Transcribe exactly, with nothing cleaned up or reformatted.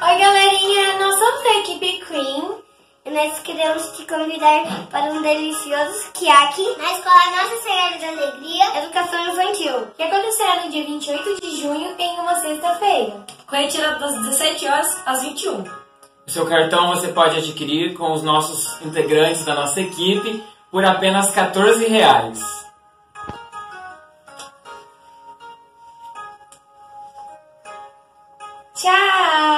Oi, galerinha! Nós somos a equipe Cream e nós queremos te convidar para um delicioso quiaque na Escola Nossa Senhora da Alegria Educação Infantil, que acontecerá no dia vinte e oito de junho, em uma sexta-feira, com retira das dezessete horas às vinte e uma. O seu cartão você pode adquirir com os nossos integrantes da nossa equipe por apenas quatorze reais. Tchau!